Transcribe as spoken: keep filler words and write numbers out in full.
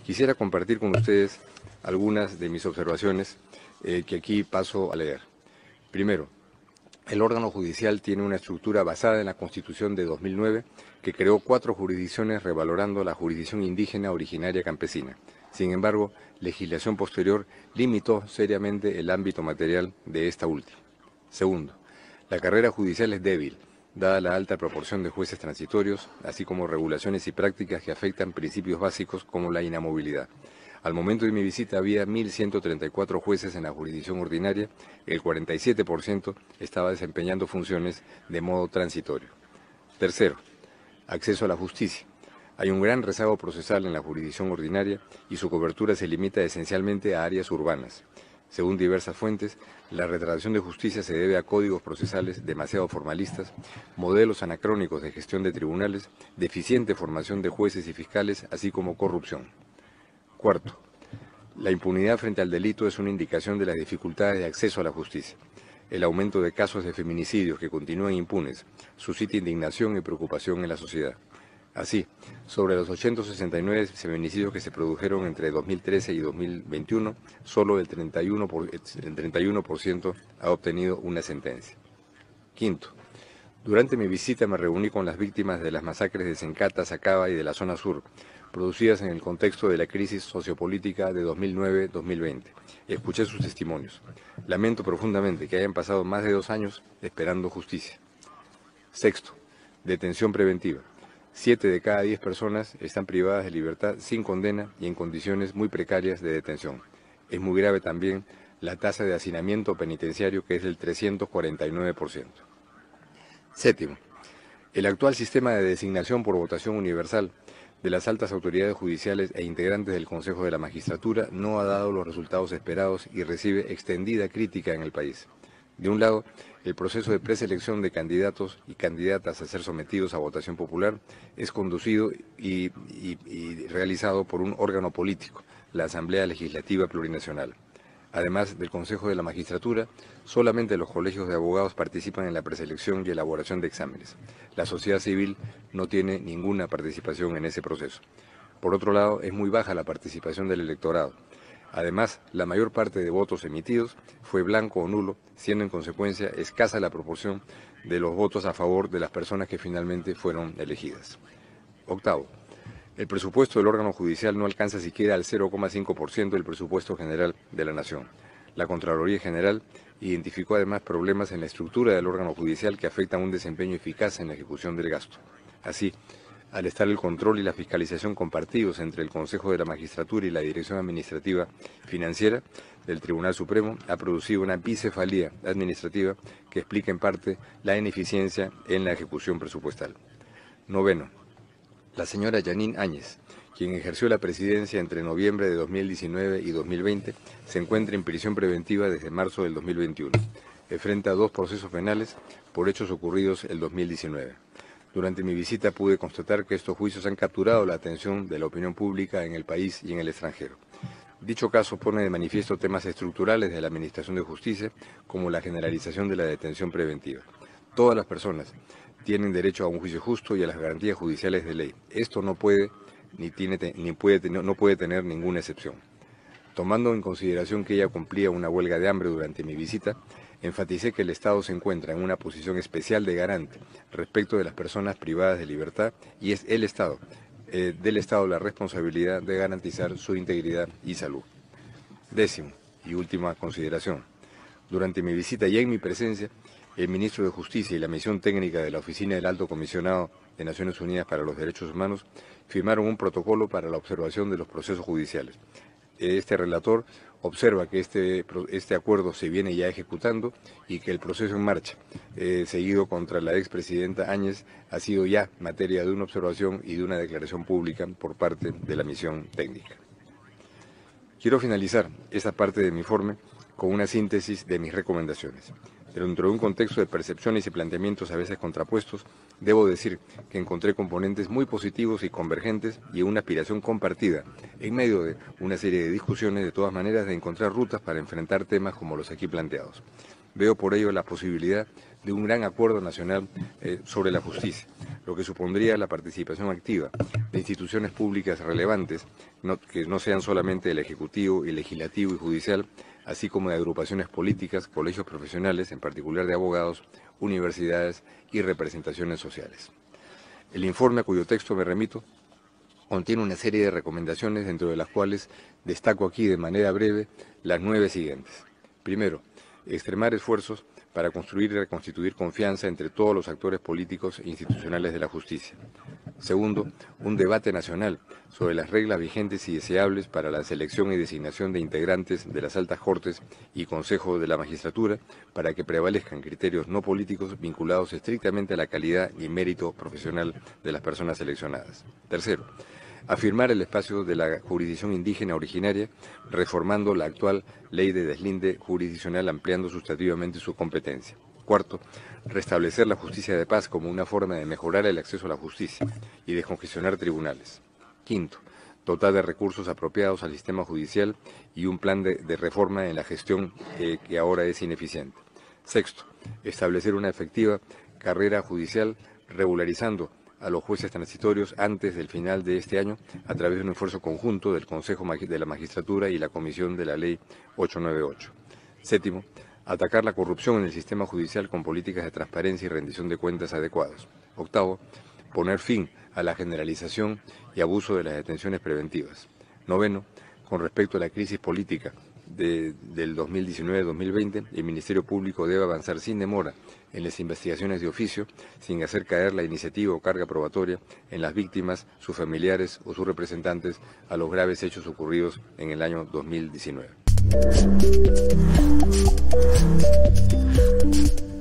Quisiera compartir con ustedes algunas de mis observaciones eh, que aquí paso a leer. Primero, el órgano judicial tiene una estructura basada en la Constitución de dos mil nueve que creó cuatro jurisdicciones revalorando la jurisdicción indígena originaria campesina. Sin embargo, legislación posterior limitó seriamente el ámbito material de esta última. Segundo, la carrera judicial es débil, dada la alta proporción de jueces transitorios, así como regulaciones y prácticas que afectan principios básicos como la inamovilidad. Al momento de mi visita había mil ciento treinta y cuatro jueces en la jurisdicción ordinaria, el cuarenta y siete por ciento estaba desempeñando funciones de modo transitorio. Tercero, acceso a la justicia. Hay un gran rezago procesal en la jurisdicción ordinaria y su cobertura se limita esencialmente a áreas urbanas. Según diversas fuentes, la retractación de justicia se debe a códigos procesales demasiado formalistas, modelos anacrónicos de gestión de tribunales, deficiente formación de jueces y fiscales, así como corrupción. Cuarto, la impunidad frente al delito es una indicación de las dificultades de acceso a la justicia. El aumento de casos de feminicidios que continúan impunes suscita indignación y preocupación en la sociedad. Así, sobre los ochocientos sesenta y nueve feminicidios que se produjeron entre dos mil trece y dos mil veintiuno, solo el treinta y uno por ciento, el treinta y uno por ciento ha obtenido una sentencia. Quinto, durante mi visita me reuní con las víctimas de las masacres de Sencata, Sacaba y de la zona sur, producidas en el contexto de la crisis sociopolítica de dos mil nueve a dos mil veinte. Escuché sus testimonios. Lamento profundamente que hayan pasado más de dos años esperando justicia. Sexto, detención preventiva. Siete de cada diez personas están privadas de libertad sin condena y en condiciones muy precarias de detención. Es muy grave también la tasa de hacinamiento penitenciario, que es del trescientos cuarenta y nueve por ciento. Séptimo, el actual sistema de designación por votación universal de las altas autoridades judiciales e integrantes del Consejo de la Magistratura no ha dado los resultados esperados y recibe extendida crítica en el país. De un lado, el proceso de preselección de candidatos y candidatas a ser sometidos a votación popular es conducido y, y, y realizado por un órgano político, la Asamblea Legislativa Plurinacional. Además del Consejo de la Magistratura, solamente los colegios de abogados participan en la preselección y elaboración de exámenes. La sociedad civil no tiene ninguna participación en ese proceso. Por otro lado, es muy baja la participación del electorado. Además, la mayor parte de votos emitidos fue blanco o nulo, siendo en consecuencia escasa la proporción de los votos a favor de las personas que finalmente fueron elegidas. Octavo, el presupuesto del órgano judicial no alcanza siquiera al cero coma cinco por ciento del presupuesto general de la Nación. La Contraloría General identificó además problemas en la estructura del órgano judicial que afectan un desempeño eficaz en la ejecución del gasto. Así, al estar el control y la fiscalización compartidos entre el Consejo de la Magistratura y la Dirección Administrativa Financiera del Tribunal Supremo, ha producido una bicefalía administrativa que explica en parte la ineficiencia en la ejecución presupuestal. Noveno, la señora Yanine Áñez, quien ejerció la presidencia entre noviembre de dos mil diecinueve y dos mil veinte, se encuentra en prisión preventiva desde marzo del dos mil veintiuno. Enfrenta dos procesos penales por hechos ocurridos el dos mil diecinueve. Durante mi visita pude constatar que estos juicios han capturado la atención de la opinión pública en el país y en el extranjero. Dicho caso pone de manifiesto temas estructurales de la Administración de Justicia, como la generalización de la detención preventiva. Todas las personas tienen derecho a un juicio justo y a las garantías judiciales de ley. Esto no puede ni tiene ni puede no puede tener ninguna excepción. Tomando en consideración que ella cumplía una huelga de hambre durante mi visita, enfaticé que el Estado se encuentra en una posición especial de garante respecto de las personas privadas de libertad y es el Estado, eh, del Estado la responsabilidad de garantizar su integridad y salud. Décimo y última consideración. Durante mi visita y en mi presencia, el ministro de Justicia y la misión técnica de la Oficina del Alto Comisionado de Naciones Unidas para los Derechos Humanos firmaron un protocolo para la observación de los procesos judiciales. Este relator observa que este, este acuerdo se viene ya ejecutando y que el proceso en marcha, eh, seguido contra la expresidenta Áñez, ha sido ya materia de una observación y de una declaración pública por parte de la misión técnica. Quiero finalizar esta parte de mi informe con una síntesis de mis recomendaciones. Dentro de un contexto de percepciones y planteamientos a veces contrapuestos, debo decir que encontré componentes muy positivos y convergentes y una aspiración compartida, en medio de una serie de discusiones, de todas maneras, de encontrar rutas para enfrentar temas como los aquí planteados. Veo por ello la posibilidad de un gran acuerdo nacional eh, sobre la justicia, lo que supondría la participación activa de instituciones públicas relevantes, no, que no sean solamente el Ejecutivo, el Legislativo y Judicial, así como de agrupaciones políticas, colegios profesionales, en particular de abogados, universidades y representaciones sociales. El informe a cuyo texto me remito contiene una serie de recomendaciones, dentro de las cuales destaco aquí de manera breve las nueve siguientes. Primero, extremar esfuerzos para construir y reconstituir confianza entre todos los actores políticos e institucionales de la justicia. Segundo, un debate nacional sobre las reglas vigentes y deseables para la selección y designación de integrantes de las altas cortes y Consejo de la Magistratura, para que prevalezcan criterios no políticos vinculados estrictamente a la calidad y mérito profesional de las personas seleccionadas. Tercero, afirmar el espacio de la jurisdicción indígena originaria, reformando la actual ley de deslinde jurisdiccional, ampliando sustantivamente su competencia. Cuarto, restablecer la justicia de paz como una forma de mejorar el acceso a la justicia y descongestionar tribunales. Quinto, dotar de recursos apropiados al sistema judicial y un plan de, de reforma en la gestión eh, que ahora es ineficiente. Sexto, establecer una efectiva carrera judicial regularizando a los jueces transitorios antes del final de este año a través de un esfuerzo conjunto del Consejo de la Magistratura y la Comisión de la Ley ochocientos noventa y ocho. Séptimo, atacar la corrupción en el sistema judicial con políticas de transparencia y rendición de cuentas adecuadas. Octavo, poner fin a la generalización y abuso de las detenciones preventivas. Noveno, con respecto a la crisis política de, del dos mil diecinueve dos mil veinte, el Ministerio Público debe avanzar sin demora en las investigaciones de oficio, sin hacer caer la iniciativa o carga probatoria en las víctimas, sus familiares o sus representantes a los graves hechos ocurridos en el año dos mil diecinueve.